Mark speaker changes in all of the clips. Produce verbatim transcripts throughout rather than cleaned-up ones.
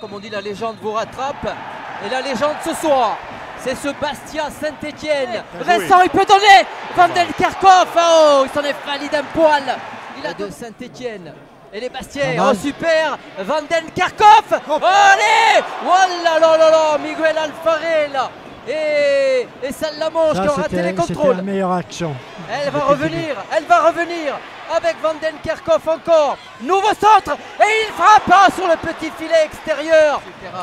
Speaker 1: comme on dit, la légende vous rattrape. Et la légende ce soir, c'est ce Bastia Saint-Etienne. Vincent, il peut donner. Van den Kerkhoff, oh, il s'en est fallu d'un poil. Il a de Saint-Etienne. Et les Bastiais, oh super, Van den Kerkhoff, oh, allez, oh là là là là, Miguel Alfarel et, et Salamonge qui ont raté les contrôles.
Speaker 2: C'était la meilleure action.
Speaker 1: Elle va revenir, elle va revenir avec Van den Kerkhoff encore. Nouveau centre et il frappe ah, sur le petit filet extérieur.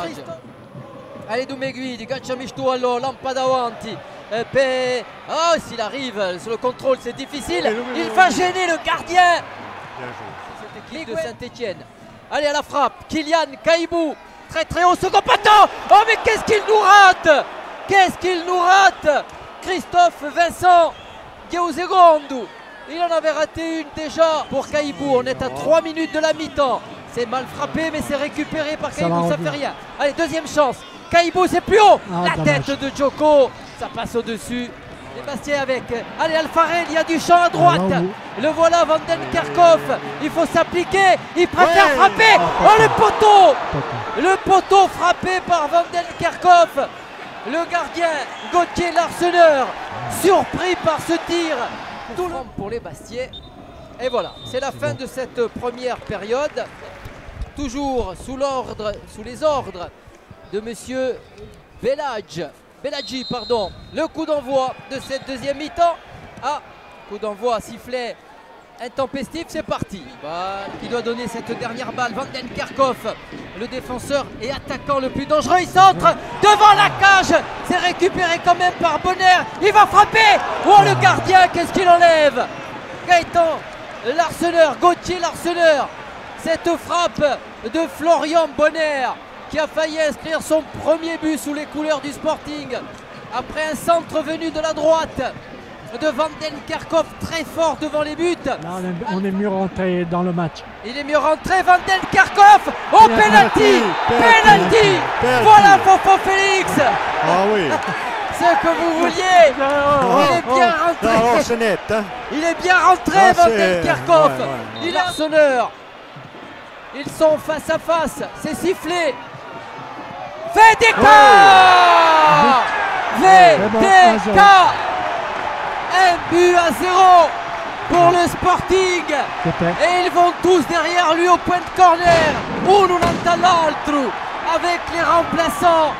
Speaker 1: Allez, Dumegui, di Gacciamisto allo lampada avanti. Eh, pe... Oh, s'il arrive sur le contrôle, c'est difficile. Il va gêner le gardien. Cette équipe de Saint-Etienne. Allez, à la frappe, Kylian Kaibou, très très haut, second poteau. Oh, mais qu'est-ce qu'il nous rate? Qu'est-ce qu'il nous rate? Christophe Vincent Geuzegondo. Il en avait raté une déjà pour Kaibou. On est à trois minutes de la mi-temps. C'est mal frappé, mais c'est récupéré par Kaibou, ça, ça fait rien. Allez, deuxième chance. Kaibou, c'est plus haut. Ah, la dommage. Tête de Djoko, ça passe au-dessus. Les Bastiais avec. Allez, Alfarel, il y a du champ à droite. Ah, le voilà, Van den Kerkhoff. Il faut s'appliquer. Il préfère ouais. frapper. Oh, oh, le poteau. Le poteau frappé par Van den Kerkhoff. Le gardien, Gauthier Larseneur, surpris par ce tir. Tout le monde pour les Bastiais. Et voilà, c'est la fin bon. de cette première période. Toujours sous l'ordre, sous les ordres de monsieur Belhadji. Belhadji, pardon. Le coup d'envoi de cette deuxième mi-temps. Ah, coup d'envoi, sifflet intempestif, c'est parti. Balle qui doit donner cette dernière balle. Van den Kerkhoff, le défenseur et attaquant le plus dangereux. Il centre devant la cage. C'est récupéré quand même par Bonner. Il va frapper. Oh, le gardien, qu'est-ce qu'il enlève? Gaëtan Larseneur, Gauthier Larseneur. Cette frappe de Florian Bonner qui a failli inscrire son premier but sous les couleurs du Sporting. Après un centre venu de la droite de Van den Kerkhoff, très fort devant les buts.
Speaker 2: Là, on, est, on est mieux rentré dans le match.
Speaker 1: Il est mieux rentré, Van den Kerkhoff. Oh, penalty, penalty. Voilà Fofo Félix.
Speaker 3: Ah oui.
Speaker 1: Ce que vous vouliez. Il est bien rentré.
Speaker 3: Oh, c'est net, hein.
Speaker 1: Il est bien rentré, ah, Van den Kerkhoff. Ouais, ouais. Il a sonneur. Ils sont face à face. C'est sifflé. V D K. V D K. Un but à zéro pour le Sporting. Et ils vont tous derrière lui au point de corner. Uno nanta l'altro avec les remplaçants.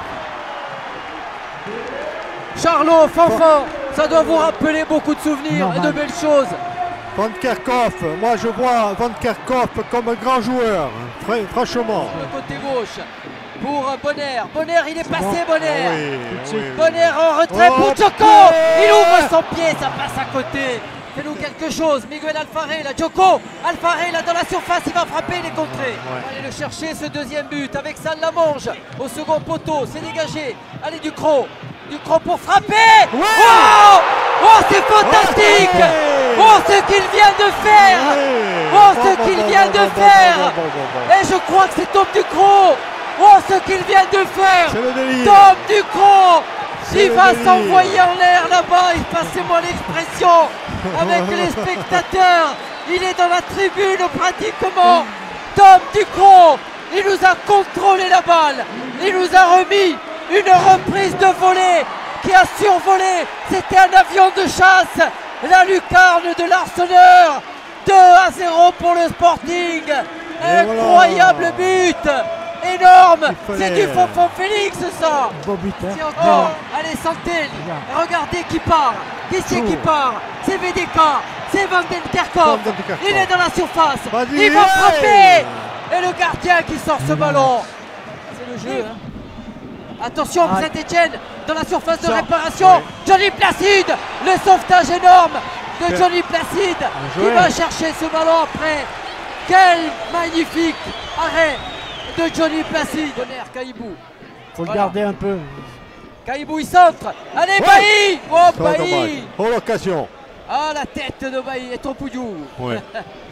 Speaker 1: Charlot, Fanfan, ça doit vous rappeler beaucoup de souvenirs Normal. et de belles choses.
Speaker 3: Van Kerkhoff, moi je vois Van Kerkhoff comme un grand joueur, franchement.
Speaker 1: Sur le côté gauche pour Bonner. Bonner, il est, est passé, bon. Bonner.
Speaker 3: Ah oui, oui,
Speaker 1: Bonner oui. en retrait oh, pour Djoko. Il ouvre son pied, ça passe à côté. Fais-nous quelque chose. Miguel Alfarel, Djoko. Alfarel dans la surface, il va frapper, il est contré. Ouais. Allez le chercher, ce deuxième but avec Salamonge au second poteau. C'est dégagé. Allez, Ducrot. Ducrot pour frapper. Ouais. Oh, oh c'est fantastique. Ouais. Oh, ce qu'il vient de faire. Ouais. Oh, ce bon, qu'il bon, vient bon, de bon, faire. Bon, bon, bon, bon. Et je crois que c'est Tom Ducrot. Oh, ce qu'il vient de faire. Tom Ducrot. Il va s'envoyer en l'air là-bas. Passez-moi l'expression. Avec les spectateurs. Il est dans la tribune pratiquement. Tom Ducrot. Il nous a contrôlé la balle. Il nous a remis une reprise de volée qui a survolé. C'était un avion de chasse. La lucarne de l'Arseneur. deux à zéro pour le Sporting. Incroyable but. Énorme. C'est du Fofo Félix, ça.
Speaker 2: Beau but, hein.
Speaker 1: Oh, allez, santé. Regardez qui part. Qui c'est qui part? C'est V D K. C'est Van den Kerkhoff. Il est dans la surface. Il va frapper. Et le gardien qui sort ce ballon. C'est le jeu, hein. Attention, ah. Saint-Etienne dans la surface de Ça. réparation. Ouais. Johnny Placide, le sauvetage énorme de Johnny Placide qui va chercher ce ballon après. Quel magnifique arrêt de Johnny Placide. Bonner, Kaibou.
Speaker 2: Faut voilà. le garder un peu.
Speaker 1: Kaibou, il centre. Allez, ouais. Bailly. Oh, Bailly.
Speaker 3: Oh, l'occasion.
Speaker 1: Ah, la tête de Bailly. Et Trompouillou.
Speaker 3: Ouais.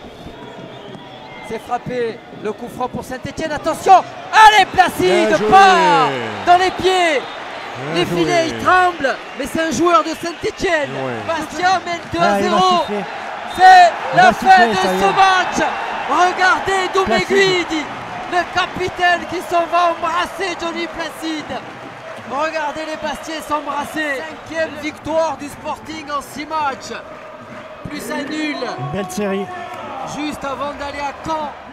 Speaker 1: C'est frappé, le coup franc pour Saint-Etienne, attention. Allez, Placide, pas dans les pieds. Bien les joué. filets, ils tremblent, mais c'est un joueur de Saint-Etienne. Ouais. Bastia mène deux à zéro. C'est la fin de ce match. Regardez Dumegui le capitaine qui s'en va embrasser Johnny Placide. Regardez les Bastiais s'embrasser. Cinquième victoire du Sporting en six matchs. Plus un nul.
Speaker 2: Belle série.
Speaker 1: Juste avant d'aller à Caen.